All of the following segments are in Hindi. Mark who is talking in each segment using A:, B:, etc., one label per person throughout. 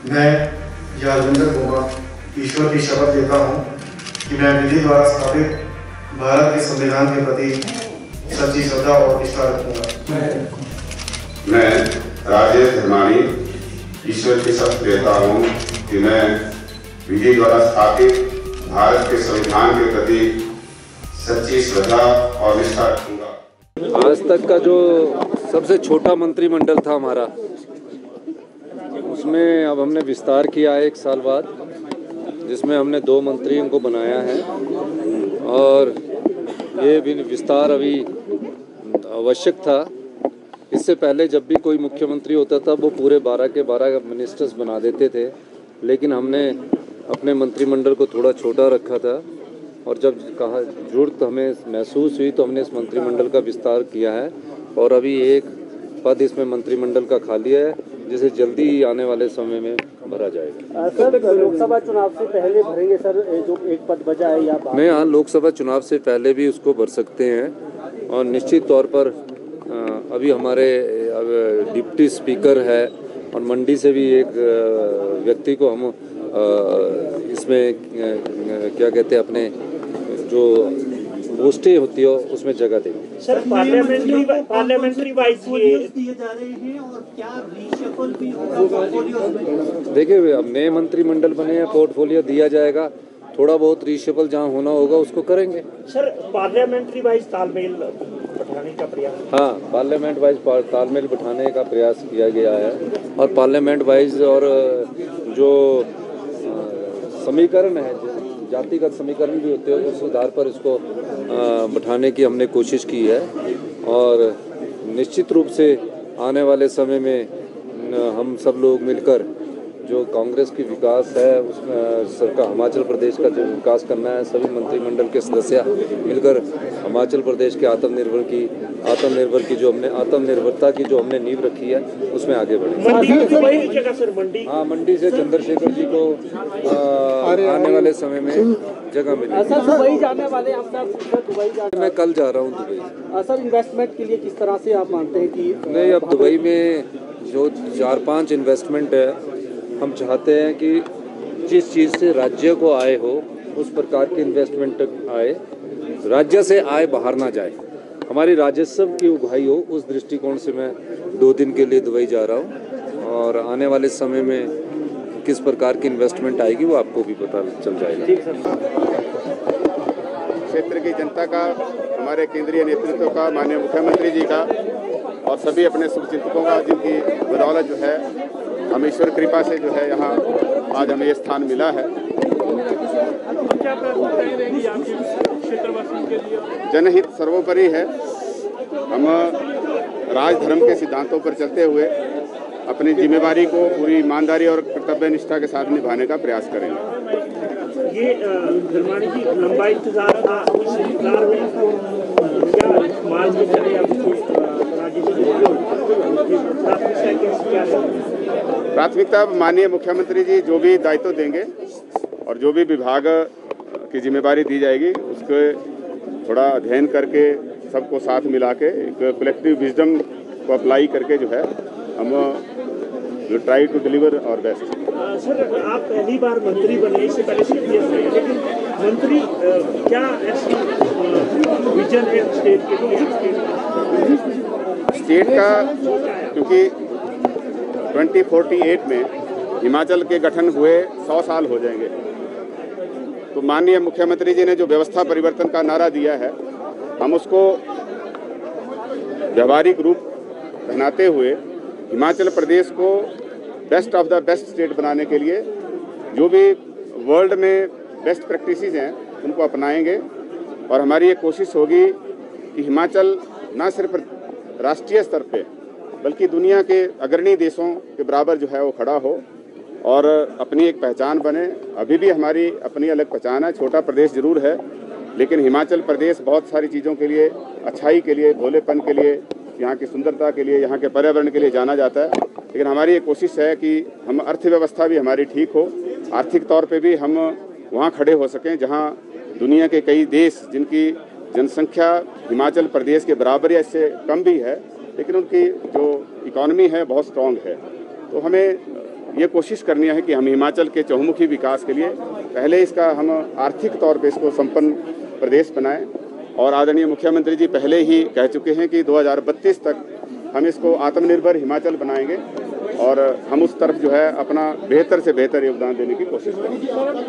A: मैं यादविंदर गोगा ईश्वर की शपथ लेता हूँ कि मैं विधि द्वारा स्थापित भारत के संविधान के प्रति सच्ची श्रद्धा और निष्ठा रखूंगा।
B: मैं राजेश धर्माणी ईश्वर की शपथ लेता हूँ कि मैं विधि द्वारा स्थापित भारत के संविधान के प्रति सच्ची श्रद्धा और निष्ठा रखूंगा।
C: आज तक का जो सबसे छोटा मंत्रिमंडल था हमारा, उसमें अब हमने विस्तार किया है 1 साल बाद, जिसमें हमने 2 मंत्रियों को बनाया है और ये भी विस्तार अभी आवश्यक था। इससे पहले जब भी कोई मुख्यमंत्री होता था वो पूरे 12 के 12 मिनिस्टर्स बना देते थे, लेकिन हमने अपने मंत्रिमंडल को थोड़ा छोटा रखा था और जब कहा जरूरत हमें महसूस हुई तो हमने इस मंत्रिमंडल का विस्तार किया है और अभी एक पद इसमें मंत्रिमंडल का खाली है, जिसे जल्दी आने वाले समय में भरा जाएगा।
D: सर, लोकसभा चुनाव से पहले भरेंगे सर जो एक पद बचा है या
C: नहीं, हाँ, लोकसभा चुनाव से पहले भी उसको भर सकते हैं और निश्चित तौर पर अभी हमारे डिप्टी स्पीकर है और मंडी से भी एक व्यक्ति को हम इसमें क्या कहते हैं अपने जो पोस्टें होती है उसमें जगह देंगे।
D: सर, पार्लियामेंट्री वाइज
E: दिए जा रहे हैं और क्या रीशफल भी होगा?
C: देखिए, अब नए मंत्रिमंडल बने हैं, पोर्टफोलियो दिया जाएगा, थोड़ा बहुत रीशफल जहाँ होना होगा उसको करेंगे।
D: सर, पार्लियामेंट्री वाइज तालमेल बैठाने का प्रयास?
C: हाँ, पार्लियामेंट वाइज तालमेल बैठाने का प्रयास किया गया है और पार्लियामेंट वाइज और जो समीकरण है, जातिगत समीकरण भी होते हैं, उस आधार पर इसको बैठाने की हमने कोशिश की है और निश्चित रूप से आने वाले समय में हम सब लोग मिलकर जो कांग्रेस की विकास है उसमें सरकार हिमाचल प्रदेश का जो विकास करना है, सभी मंत्रिमंडल के सदस्य मिलकर हिमाचल प्रदेश के आत्मनिर्भरता की जो हमने नींव रखी है उसमें आगे बढ़ेंगे। हाँ, मंडी से चंद्रशेखर जी को आने वाले समय में जगह मिलेगी।
D: सर, दुबई जाने वाले आप दुबई
C: मैं कल जा रहा हूँ दुबई।
D: सर, इन्वेस्टमेंट के लिए किस तरह से आप मानते हैं कि
C: नहीं, अब दुबई में जो 4-5 इन्वेस्टमेंट है, हम चाहते हैं कि जिस चीज़ से राज्य को आय हो उस प्रकार की इन्वेस्टमेंट आए, राज्य से आय बाहर ना जाए, हमारी राजस्व की उगाही हो, उस दृष्टिकोण से मैं 2 दिन के लिए दुबई जा रहा हूँ और आने वाले समय में किस प्रकार की इन्वेस्टमेंट आएगी वो आपको भी पता चल जाएगा।
B: क्षेत्र की जनता का, हमारे केंद्रीय नेतृत्व का, माननीय मुख्यमंत्री जी का और सभी अपने शुभचिंतकों का, जिनकी बदौलत जो है हम ईश्वर कृपा से जो है यहाँ आज हमें ये स्थान मिला है। जनहित सर्वोपरि है। हम राजधर्म के सिद्धांतों पर चलते हुए अपनी जिम्मेदारी को पूरी ईमानदारी और कर्तव्य निष्ठा के साथ निभाने का प्रयास करेंगे।
D: ये धर्माणी की लंबा इंतजार था,
B: प्राथमिकता माननीय मुख्यमंत्री जी जो भी दायित्व देंगे और जो भी विभाग की जिम्मेदारी दी जाएगी उसके थोड़ा अध्ययन करके सबको साथ मिला के एक कलेक्टिव विजडम को अप्लाई करके जो है हम try to deliver our best.
D: Sir, आप पहली बार मंत्री बने, इससे पहले सीपीएस रहे, लेकिन मंत्री क्या ऐसी विजन है स्टेट के लिए?
B: स्टेट का, क्योंकि 2048 में हिमाचल के गठन हुए 100 साल हो जाएंगे, तो माननीय मुख्यमंत्री जी ने जो व्यवस्था परिवर्तन का नारा दिया है, हम उसको व्यावहारिक रूप पहनाते हुए हिमाचल प्रदेश को best of the best state बनाने के लिए जो भी वर्ल्ड में बेस्ट प्रैक्टिसेस हैं उनको अपनाएंगे और हमारी ये कोशिश होगी कि हिमाचल न सिर्फ राष्ट्रीय स्तर पे बल्कि दुनिया के अग्रणी देशों के बराबर जो है वो खड़ा हो और अपनी एक पहचान बने। अभी भी हमारी अपनी अलग पहचान है, छोटा प्रदेश जरूर है, लेकिन हिमाचल प्रदेश बहुत सारी चीज़ों के लिए, अच्छाई के लिए, भोलेपन के लिए, यहाँ की सुंदरता के लिए, यहाँ के पर्यावरण के लिए जाना जाता है। लेकिन हमारी ये कोशिश है कि हम अर्थव्यवस्था भी हमारी ठीक हो, आर्थिक तौर पे भी हम वहाँ खड़े हो सकें जहाँ दुनिया के कई देश जिनकी जनसंख्या हिमाचल प्रदेश के बराबर या इससे कम भी है, लेकिन उनकी जो इकॉनमी है बहुत स्ट्रांग है। तो हमें ये कोशिश करनी है कि हम हिमाचल के चहुमुखी विकास के लिए पहले इसका हम आर्थिक तौर पे इसको संपन्न प्रदेश बनाएं और आदरणीय मुख्यमंत्री जी पहले ही कह चुके हैं कि 2032 तक हम इसको आत्मनिर्भर हिमाचल बनाएंगे और हम उस तरफ जो है अपना बेहतर से बेहतर योगदान देने की कोशिश करेंगे।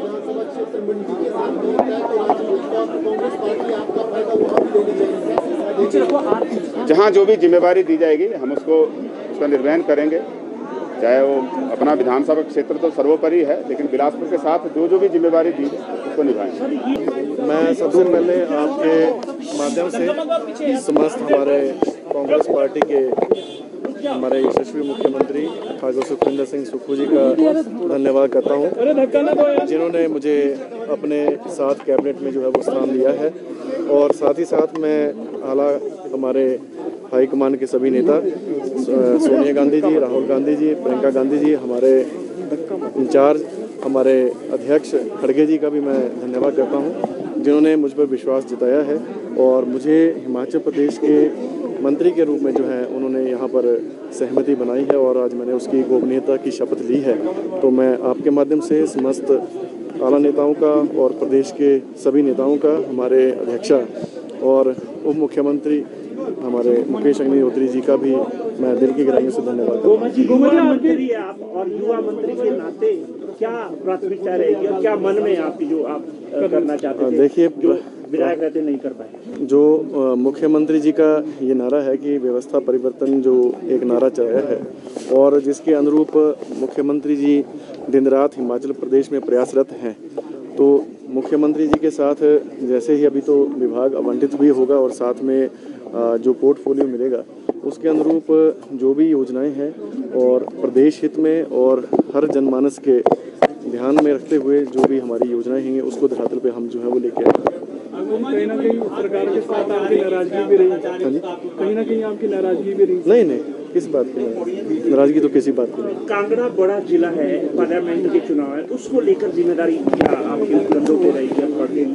B: जहाँ जो भी जिम्मेवारी दी जाएगी हम उसका निर्वहन करेंगे, चाहे वो अपना विधानसभा क्षेत्र तो सर्वोपरि है, लेकिन बिलासपुर के साथ जो भी जिम्मेवारी दी उसको निभाएंगे।
F: मैं सबसे पहले आपके माध्यम से समस्त हमारे कांग्रेस पार्टी के हमारे यशस्वी मुख्यमंत्री खासदार सुखविंदर सिंह सुक्खू जी का धन्यवाद करता हूं, जिन्होंने मुझे अपने साथ कैबिनेट में जो है वो स्थान दिया है। और साथ ही साथ मैं हमारे हाईकमान के सभी नेता सोनिया गांधी जी, राहुल गांधी जी, प्रियंका गांधी जी, हमारे इंचार्ज हमारे अध्यक्ष खड़गे जी का भी मैं धन्यवाद करता हूं, जिन्होंने मुझ पर विश्वास जताया है और मुझे हिमाचल प्रदेश के मंत्री के रूप में जो है उन्होंने यहाँ पर सहमति बनाई है और आज मैंने उसकी गोपनीयता की शपथ ली है। तो मैं आपके माध्यम से समस्त आला नेताओं का और प्रदेश के सभी नेताओं का, हमारे अध्यक्षा और उप मुख्यमंत्री हमारे मुकेश अग्निहोत्री जी का भी मैं दिल की गहराइयों से धन्यवाद करता हूं।
D: मंत्री आप और युवा मंत्री के नाते क्या प्राथमिकता रहेगी और क्या मन में आपकी जो आप करना चाहते थे,
F: देखिए
D: विधायक रहते नहीं कर पाए?
F: जो मुख्यमंत्री जी का ये नारा है कि व्यवस्था परिवर्तन, जो एक नारा चलाया है और जिसके अनुरूप मुख्यमंत्री जी दिन रात हिमाचल प्रदेश में प्रयासरत हैं, तो मुख्यमंत्री जी के साथ जैसे ही अभी तो विभाग आवंटित भी होगा और साथ में जो पोर्टफोलियो मिलेगा उसके अनुरूप जो भी योजनाएं हैं और प्रदेश हित में और हर जनमानस के ध्यान में रखते हुए जो भी हमारी योजनाएं हैं उसको धरातल पे हम जो है वो लेके आए।
G: कहीं ना कहीं सरकार के साथ आपकी नाराजगी भी रही, कहीं ना कहीं आपकी नाराजगी भी रही?
F: नहीं, किस बात की नाराजगी? तो किसी बात की नहीं।
D: कांगड़ा बड़ा जिला है, पार्लियामेंट के चुनाव है, उसको लेकर जिम्मेदारी क्या आपके कंधों पे रहेगी?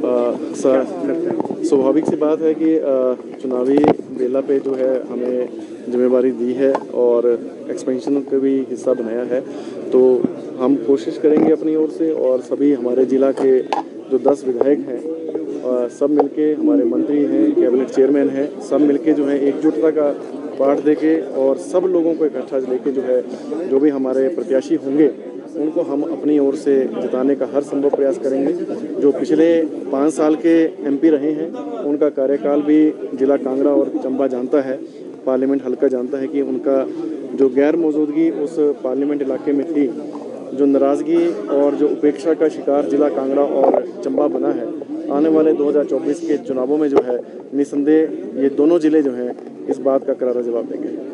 F: स्वाभाविक सी बात है कि चुनावी बेला पे जो है हमें जिम्मेवारी दी है और एक्सपेंशन का भी हिस्सा बनाया है, तो हम कोशिश करेंगे अपनी ओर से और सभी हमारे ज़िला के जो 10 विधायक हैं सब मिलके, हमारे मंत्री हैं, कैबिनेट चेयरमैन हैं, सब मिलके जो है एकजुटता का पाठ देके और सब लोगों को इकट्ठा लेके जो है जो भी हमारे प्रत्याशी होंगे उनको हम अपनी ओर से जिताने का हर संभव प्रयास करेंगे। जो पिछले 5 साल के एमपी रहे हैं उनका कार्यकाल भी जिला कांगड़ा और चंबा जानता है, पार्लियामेंट हल्का जानता है कि उनका जो गैर मौजूदगी उस पार्लियामेंट इलाके में थी, जो नाराज़गी और जो उपेक्षा का शिकार जिला कांगड़ा और चंबा बना है, आने वाले 2024 के चुनावों में जो है निसंदेह ये दोनों ज़िले जो हैं इस बात का करारा जवाब देंगे।